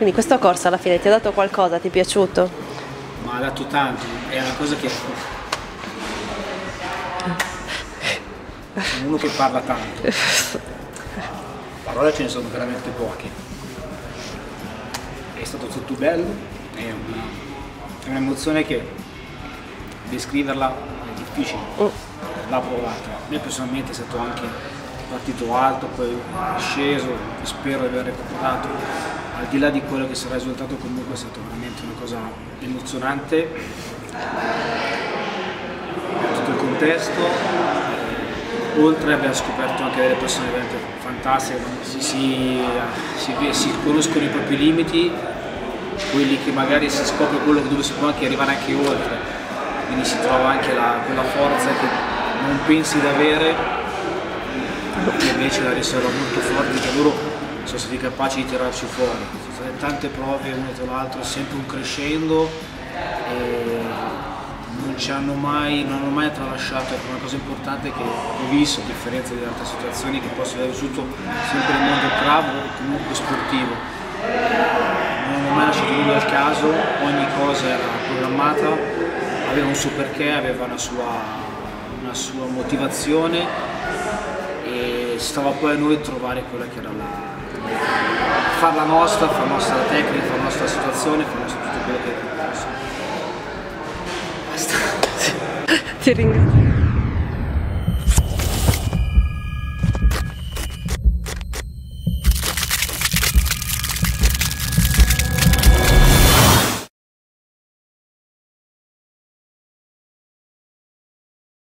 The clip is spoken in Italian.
Quindi questa corsa alla fine ti ha dato qualcosa? Ti è piaciuto? Ma ha dato tanto, è una cosa che... Sono uno che parla tanto. Parole ce ne sono veramente poche. È stato tutto bello, è un'emozione che descriverla è difficile, l'ha provata. A me personalmente è stato anche partito alto, poi sceso, spero di aver recuperato. Al di là di quello che sarà il risultato, comunque è stata veramente una cosa emozionante. Tutto il contesto. Oltre abbiamo scoperto anche delle persone veramente fantastiche, si conoscono i propri limiti, quelli che magari si scopre quello dove si può anche arrivare anche oltre, quindi si trova anche quella forza che non pensi di avere, che invece la riserva molto forte, che loro sono stati capaci di tirarci fuori. Sono state tante prove uno tra l'altro, sempre un crescendo. Non hanno mai tralasciato, è una cosa importante che ho visto, a differenza di altre situazioni che posso aver vissuto sempre nel mondo club o comunque sportivo. Non hanno mai lasciato nulla al caso, ogni cosa era programmata, aveva un suo perché, aveva una sua motivazione e stava poi a noi trovare quella che era far la nostra la tecnica, far la nostra situazione, far nostra tutto quello che è. Ti ringrazio.